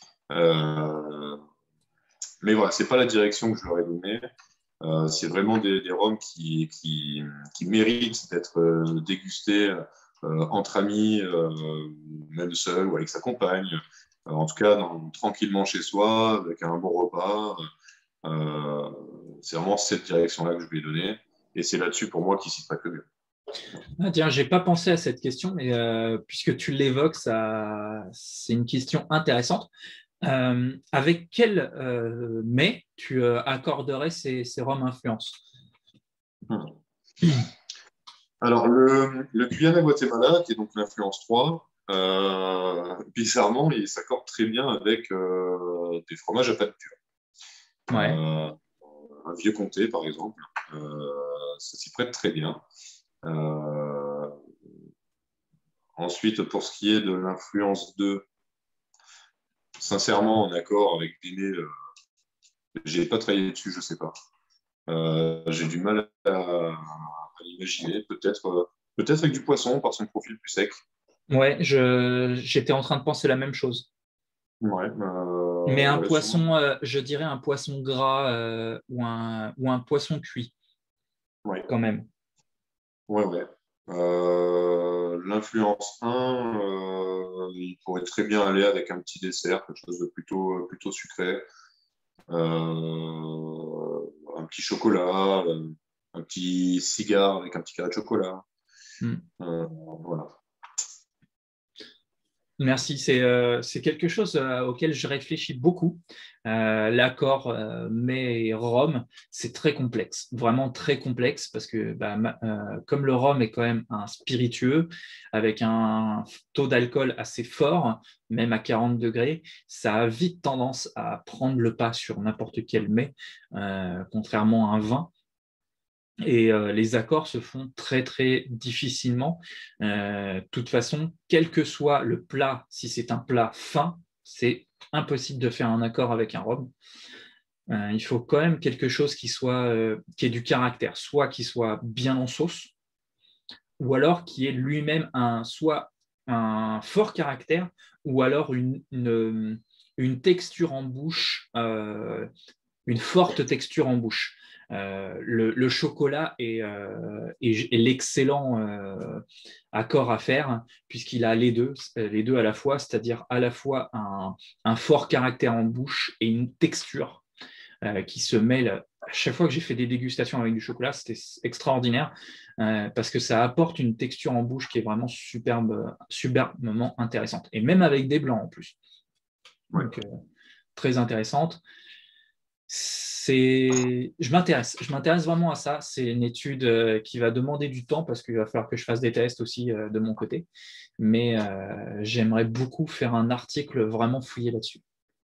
Mais voilà, c'est pas la direction que je leur ai donnée. C'est vraiment des rhums qui méritent d'être dégustés entre amis, même seul ou avec sa compagne. En tout cas, tranquillement chez soi, avec un bon repas. C'est vraiment cette direction-là que je lui ai donnée. Et c'est là-dessus, pour moi, qu'il s'y ferait que mieux. Ah, tiens, j'ai pas pensé à cette question, mais puisque tu l'évoques, c'est une question intéressante. Avec quel mets tu accorderais ces rhums influence? Alors, le Guyana Guatemala, qui est donc l'influence 3, bizarrement, il s'accorde très bien avec des fromages à pâte dure. Ouais. Un vieux comté, par exemple, ça s'y prête très bien. Ensuite, pour ce qui est de l'influence 2, sincèrement, en accord avec des mets, j'ai pas travaillé dessus, je sais pas. J'ai du mal à l'imaginer. Peut-être avec du poisson par son profil plus sec. Ouais, j'étais en train de penser la même chose. Ouais, Mais un ouais, poisson, je dirais un poisson gras ou un poisson cuit, ouais, quand même. ouais. L'influence 1, il pourrait très bien aller avec un petit dessert, quelque chose de plutôt sucré. Un petit chocolat, un petit cigare avec un petit carré de chocolat. Mm. Voilà. Merci, c'est quelque chose auquel je réfléchis beaucoup. L'accord mets et rhum, c'est très complexe, vraiment très complexe, parce que comme le rhum est quand même un spiritueux, avec un taux d'alcool assez fort, même à 40 degrés, ça a vite tendance à prendre le pas sur n'importe quel mets, contrairement à un vin. Et les accords se font très très difficilement. De toute façon, quel que soit le plat, si c'est un plat fin, c'est impossible de faire un accord avec un rhum. Il faut quand même quelque chose qui ait du caractère, soit qui soit bien en sauce, ou alors qui ait lui-même soit un fort caractère, ou alors une texture en bouche, une forte texture en bouche. Le chocolat est l'excellent accord à faire, puisqu'il a les deux à la fois, c'est-à-dire à la fois un fort caractère en bouche et une texture qui se mêle. À chaque fois que j'ai fait des dégustations avec du chocolat, c'était extraordinaire parce que ça apporte une texture en bouche qui est vraiment superbement intéressante. Et même avec des blancs en plus. Ouais. Donc, très intéressante. Je m'intéresse vraiment à ça. C'est une étude qui va demander du temps parce qu'il va falloir que je fasse des tests aussi de mon côté. Mais j'aimerais beaucoup faire un article vraiment fouillé là-dessus.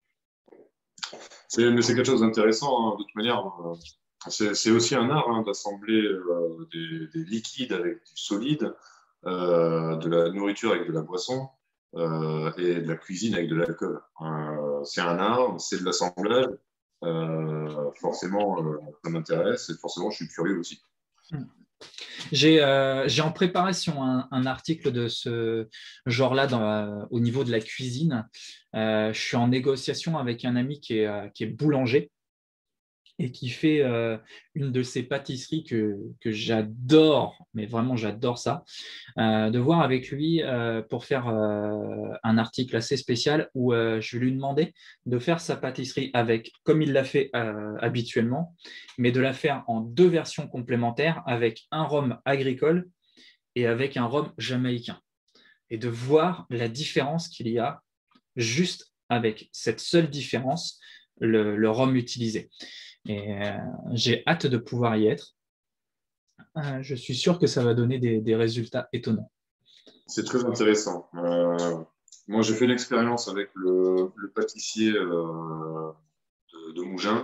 Mais c'est quelque chose d'intéressant, hein, de toute manière. C'est aussi un art hein, d'assembler des liquides avec du solide, de la nourriture avec de la boisson et de la cuisine avec de l'alcool. C'est un art, c'est de l'assemblage. Forcément, ça m'intéresse et forcément, je suis curieux aussi. J'ai en préparation un article de ce genre-là au niveau de la cuisine. Je suis en négociation avec un ami qui est boulanger et qui fait une de ces pâtisseries que j'adore, mais vraiment j'adore ça, de voir avec lui pour faire un article assez spécial où je vais lui demander de faire sa pâtisserie avec, comme il l'a fait habituellement, mais de la faire en deux versions complémentaires avec un rhum agricole et avec un rhum jamaïcain. Et de voir la différence qu'il y a juste avec cette seule différence, le rhum utilisé. Et j'ai hâte de pouvoir y être. Je suis sûr que ça va donner des résultats étonnants. C'est très intéressant. Moi, j'ai fait l'expérience avec le pâtissier de Mougins.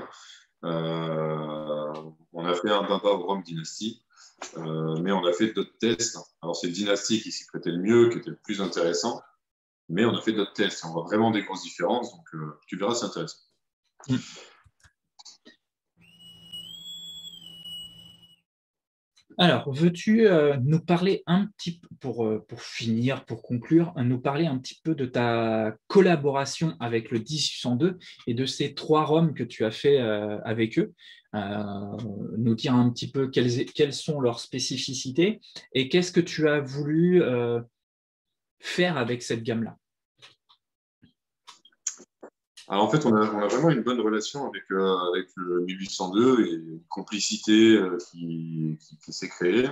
On a fait un baba au rhum dynastie, mais on a fait d'autres tests. Alors, c'est le dynastie qui s'y prêtait le mieux, qui était le plus intéressant, mais on a fait d'autres tests. On voit vraiment des grosses différences, donc tu verras, c'est intéressant. Alors, veux-tu nous parler un petit peu, pour finir, pour conclure, nous parler un petit peu de ta collaboration avec le 1802 et de ces trois rhums que tu as fait avec eux, nous dire un petit peu quelles sont leurs spécificités et qu'est-ce que tu as voulu faire avec cette gamme-là? Alors en fait, on a vraiment une bonne relation avec le 1802 et une complicité qui s'est créée.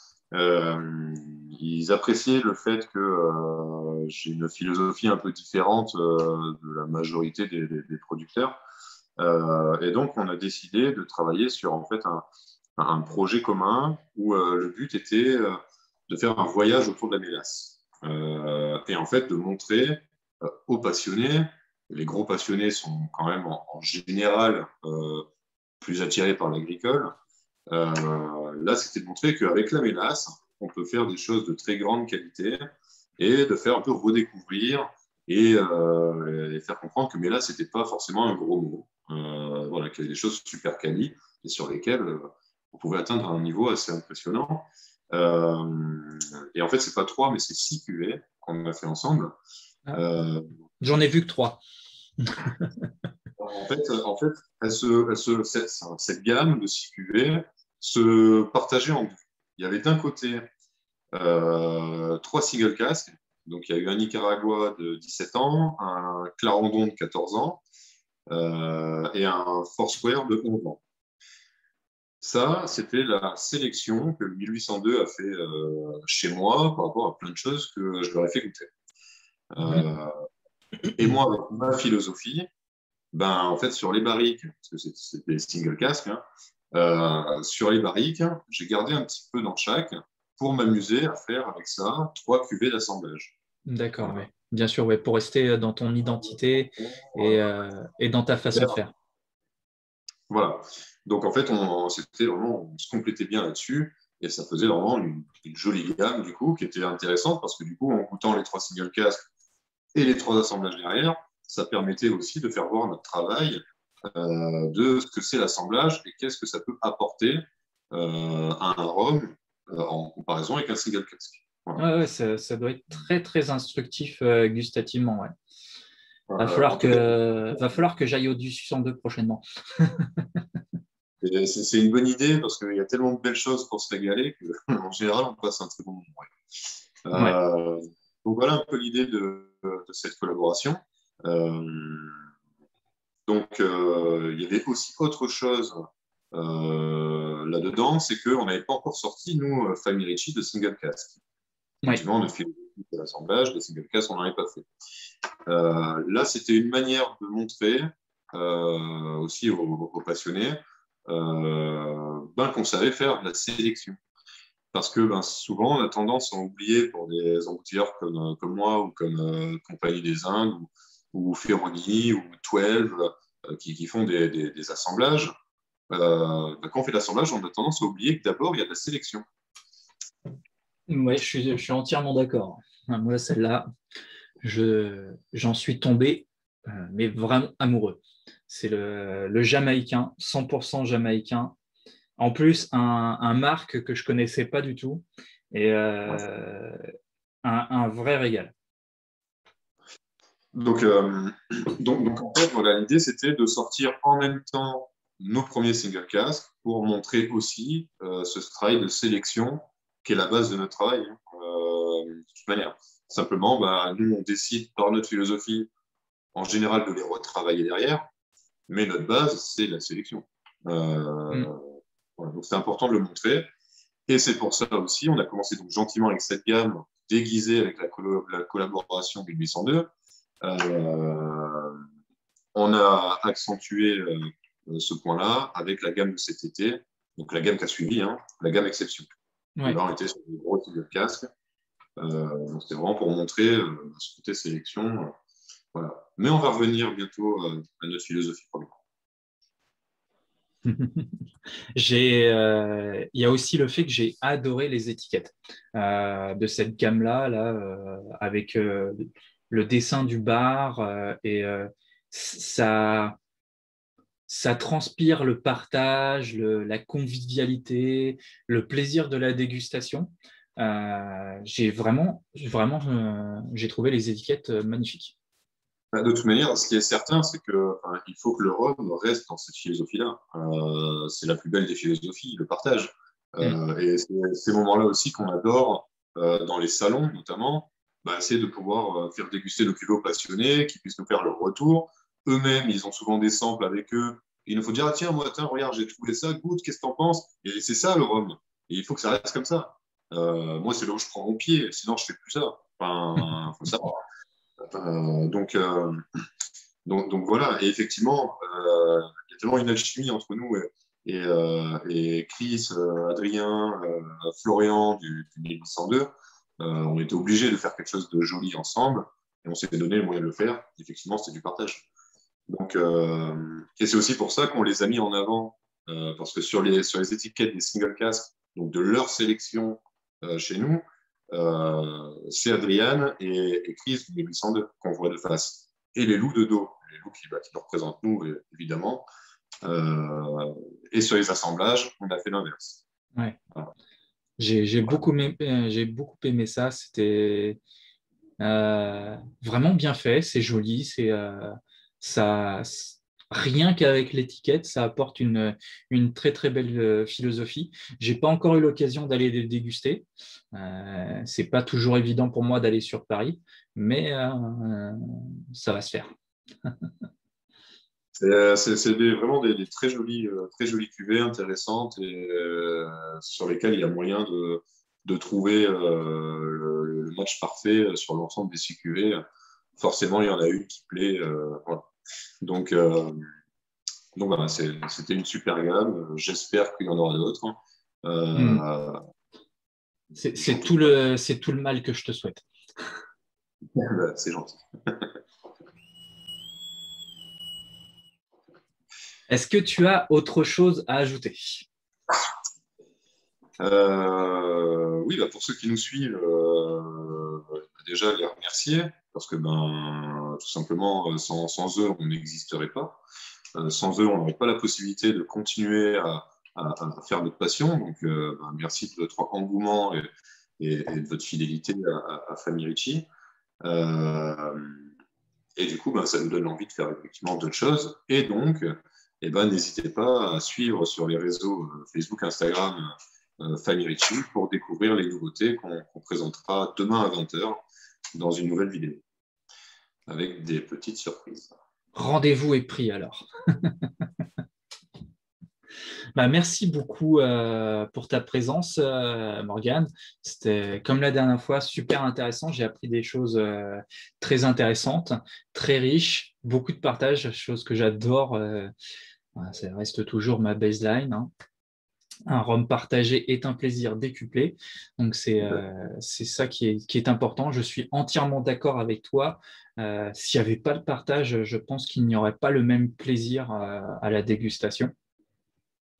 Ils appréciaient le fait que j'ai une philosophie un peu différente de la majorité des producteurs. Et donc, on a décidé de travailler sur en fait un projet commun où le but était de faire un voyage autour de la mélasse. Et en fait, de montrer aux passionnés, les gros passionnés sont quand même en général plus attirés par l'agricole. Là, c'était de montrer qu'avec la mélasse, on peut faire des choses de très grande qualité et de faire un peu redécouvrir et faire comprendre que mélasse n'était pas forcément un gros mot. Voilà, qu'il y a des choses super quali et sur lesquelles on pouvait atteindre un niveau assez impressionnant. Et en fait, c'est pas 3, mais c'est 6 cuvées qu'on a fait ensemble. J'en ai vu que 3. En fait cette gamme de 6 cuvées se partageait en deux. Il y avait d'un côté 3 single casques. Donc, il y a eu un Nicaragua de 17 ans, un Clarendon de 14 ans et un Foursquare de 11 ans. Ça, c'était la sélection que le 1802 a fait chez moi par rapport à plein de choses que je leur ai fait goûter. Et moi, avec ma philosophie, ben, en fait, sur les barriques, parce que c'est des single casques, hein, sur les barriques, j'ai gardé un petit peu dans chaque pour m'amuser à faire avec ça 3 cuvées d'assemblage. D'accord, voilà. Oui. Bien sûr, ouais, pour rester dans ton identité et dans ta façon de faire. Voilà. Donc, en fait, on se complétait bien là-dessus et ça faisait vraiment une jolie gamme, du coup, qui était intéressante parce que, du coup, en goûtant les 3 single casques et les 3 assemblages derrière, ça permettait aussi de faire voir notre travail de ce que c'est l'assemblage et qu'est-ce que ça peut apporter à un rhum en comparaison avec un single casque. Voilà. Ouais, ça doit être très, très instructif gustativement. Ouais. Va falloir que j'aille au 1802 prochainement. C'est une bonne idée parce qu'il y a tellement de belles choses pour se régaler qu'en général, on passe un très bon moment. Ouais. Donc voilà un peu l'idée de cette collaboration. Donc, il y avait aussi autre chose là-dedans, c'est qu'on n'avait pas encore sorti, nous, Family Richie, de single casque. Effectivement, de philosophie de l'assemblage, de single casque, on n'en avait pas fait. Là, c'était une manière de montrer aussi aux passionnés qu'on savait faire de la sélection. Parce que souvent, on a tendance à oublier pour des embouteilleurs comme moi ou comme Compagnie des Indes ou Ferroni ou 12 qui font des assemblages. Quand on fait l'assemblage, on a tendance à oublier que d'abord, il y a de la sélection. Oui, je suis entièrement d'accord. Moi, celle-là, j'en suis tombé, mais vraiment amoureux. C'est le Jamaïcain, 100% Jamaïcain. En plus, un marque que je ne connaissais pas du tout et un vrai régal. Donc, en fait, voilà, l'idée, c'était de sortir en même temps nos premiers single casques pour montrer aussi ce travail de sélection qui est la base de notre travail, hein, de toute manière. Simplement, bah, nous, on décide par notre philosophie, en général, de les retravailler derrière, mais notre base, c'est la sélection. Voilà, donc, c'est important de le montrer. Et c'est pour ça aussi, on a commencé donc gentiment avec cette gamme déguisée avec la collaboration 1802. On a accentué ce point-là avec la gamme de cet été, donc la gamme qui a suivi, hein, la gamme Exception. Ouais. Là, on était sur des gros types de casques. Donc, c'était vraiment pour montrer ce côté sélection. Voilà. Mais on va revenir bientôt à notre philosophie pour le coup. Il y a aussi le fait que j'ai adoré les étiquettes de cette gamme-là, avec le dessin du bar et ça transpire le partage, la convivialité, le plaisir de la dégustation. J'ai trouvé les étiquettes magnifiques. De toute manière, ce qui est certain, c'est qu'il faut que le rhum reste dans cette philosophie-là. C'est la plus belle des philosophies, le partage. Et c'est ces moments-là aussi qu'on adore dans les salons, notamment, c'est de pouvoir faire déguster nos cuvées aux passionnés, qui puissent nous faire leur retour. Eux-mêmes, ils ont souvent des samples avec eux. Et il nous faut dire, ah, tiens, moi, regarde, j'ai trouvé ça, goûte, qu'est-ce que t'en penses? Et c'est ça, le rhum. Et il faut que ça reste comme ça. Moi, c'est là où je prends mon pied, sinon je fais plus ça. Enfin, faut savoir. Donc voilà, et effectivement, il y a tellement une alchimie entre nous et Chris, Adrien, Florian du 1802. On était obligés de faire quelque chose de joli ensemble et on s'est donné le moyen de le faire. Effectivement, c'était du partage. Donc, et c'est aussi pour ça qu'on les a mis en avant, parce que sur les étiquettes des single casques, donc de leur sélection chez nous, c'est Adrian et Chris du 1802 qu'on voit de face. Et les loups de dos, les loups qui nous représentent nous, évidemment. Et sur les assemblages, on a fait l'inverse. Ouais. Voilà. J'ai beaucoup aimé ça. C'était vraiment bien fait. C'est joli. Rien qu'avec l'étiquette, ça apporte une très très belle philosophie. J'ai pas encore eu l'occasion d'aller les déguster. C'est pas toujours évident pour moi d'aller sur Paris, mais ça va se faire. C'est vraiment des très jolies cuvées intéressantes et sur lesquelles il y a moyen de trouver le match parfait sur l'ensemble des 6 cuvées. Forcément, il y en a une qui plaît. Voilà. Donc voilà, c'était une super gamme. J'espère qu'il y en aura d'autres. C'est tout le mal que je te souhaite. C'est gentil. Est-ce que tu as autre chose à ajouter? Oui, pour ceux qui nous suivent, déjà les remercier, parce que tout simplement, sans eux, on n'existerait pas. Sans eux, on n'aurait pas la possibilité de continuer à faire notre passion. Donc, merci de votre engouement et de votre fidélité à Famille Ricci. Et du coup, ça nous donne envie de faire effectivement d'autres choses. Et donc, n'hésitez pas à suivre sur les réseaux Facebook, Instagram, Famille Ricci pour découvrir les nouveautés qu'on présentera demain à 20h dans une nouvelle vidéo avec des petites surprises. Rendez-vous est pris alors. Merci beaucoup pour ta présence, Morgane. C'était, comme la dernière fois, super intéressant. J'ai appris des choses très intéressantes, très riches, beaucoup de partage, chose que j'adore. Ça reste toujours ma baseline, hein. Un rhum partagé est un plaisir décuplé. Donc, c'est ça qui est important. Je suis entièrement d'accord avec toi. S'il n'y avait pas de partage, je pense qu'il n'y aurait pas le même plaisir à la dégustation.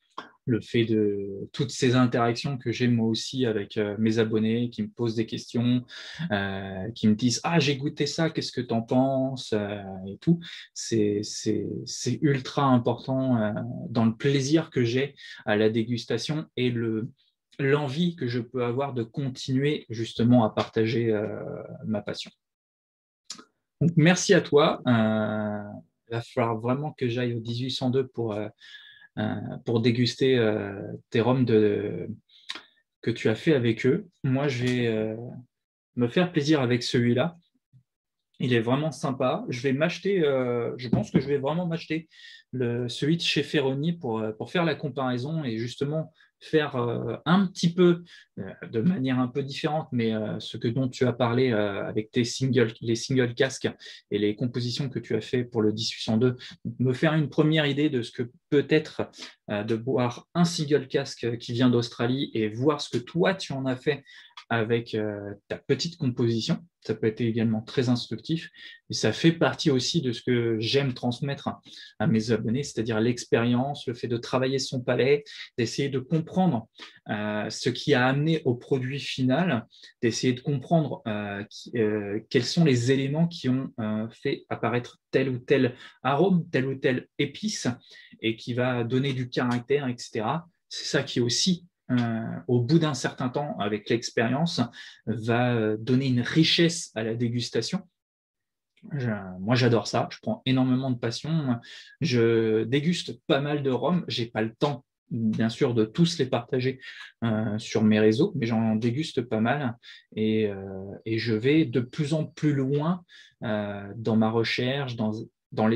le fait de toutes ces interactions que j'ai moi aussi avec mes abonnés qui me posent des questions, qui me disent «Ah, j'ai goûté ça, qu'est-ce que tu en penses?» et tout. C'est ultra important dans le plaisir que j'ai à la dégustation et l'envie que je peux avoir de continuer justement à partager ma passion. Donc, merci à toi. Il va falloir vraiment que j'aille au 1802 pour déguster tes rhums que tu as fait avec eux. Moi, je vais me faire plaisir avec celui-là. Il est vraiment sympa. Je pense que je vais vraiment m'acheter celui de chez Ferroni pour faire la comparaison et justement faire un petit peu, de manière un peu différente, mais dont tu as parlé avec les single casques et les compositions que tu as fait pour le 1802, me faire une première idée de ce que peut être de boire un single casque qui vient d'Australie et voir ce que toi tu en as fait avec ta petite composition. Ça peut être également très instructif et ça fait partie aussi de ce que j'aime transmettre à mes abonnés, c'est-à-dire l'expérience, le fait de travailler son palais, d'essayer de comprendre ce qui a amené au produit final, d'essayer de comprendre quels sont les éléments qui ont fait apparaître tel ou tel arôme, telle ou telle épice et qui va donner du caractère, etc. C'est ça qui est aussi au bout d'un certain temps, avec l'expérience, va donner une richesse à la dégustation. Moi, j'adore ça. Je prends énormément de passion. Je déguste pas mal de rhums. Je n'ai pas le temps, bien sûr, de tous les partager sur mes réseaux, mais j'en déguste pas mal. Et je vais de plus en plus loin dans ma recherche, dans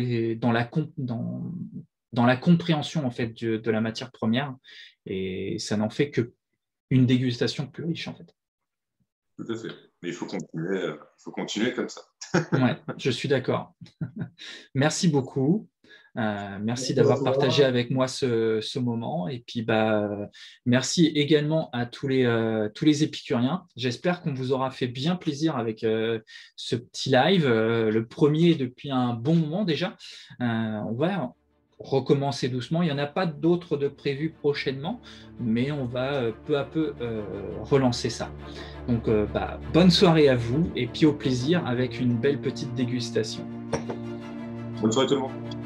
la compréhension en fait, de la matière première. Et ça n'en fait qu'une dégustation plus riche, en fait. Tout à fait. Mais il faut continuer comme ça. Ouais, je suis d'accord. Merci beaucoup. Merci d'avoir partagé avec moi ce moment. Et puis, merci également à tous les épicuriens. J'espère qu'on vous aura fait bien plaisir avec ce petit live, le premier depuis un bon moment déjà. On va recommencer doucement. Il n'y en a pas d'autres de prévus prochainement, mais on va peu à peu relancer ça. Donc, bonne soirée à vous et puis au plaisir avec une belle petite dégustation. Bonne soirée tout le monde.